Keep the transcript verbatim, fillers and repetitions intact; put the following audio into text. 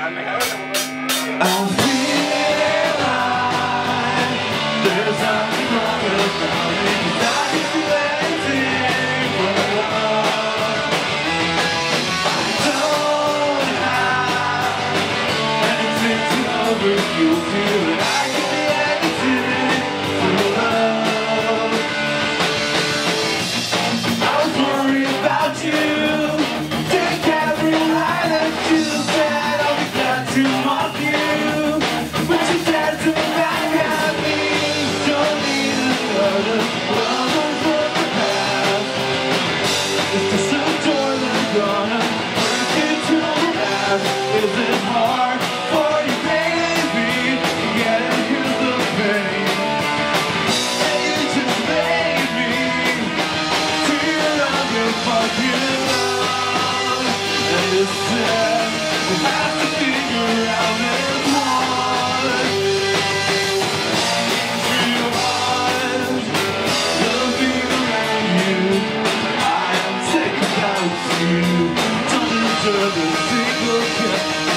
there's nothing wrong about me, 'cause I can do anything for love. I don't have anything to offer you, feel that I can do anything for love. I was worried about you, take every lie that you said, I'll be glad to mock you, but you said to back at me. Don't need another problem for the past. It's just a door that's gonna break into the past. Is it hard for you, baby? Yeah, here's the pain. And you just made me feel like a fucking love. And you said we'll have to figure out this one. Feel hard, looking around you. I am sick about you. Don't deserve a single kiss.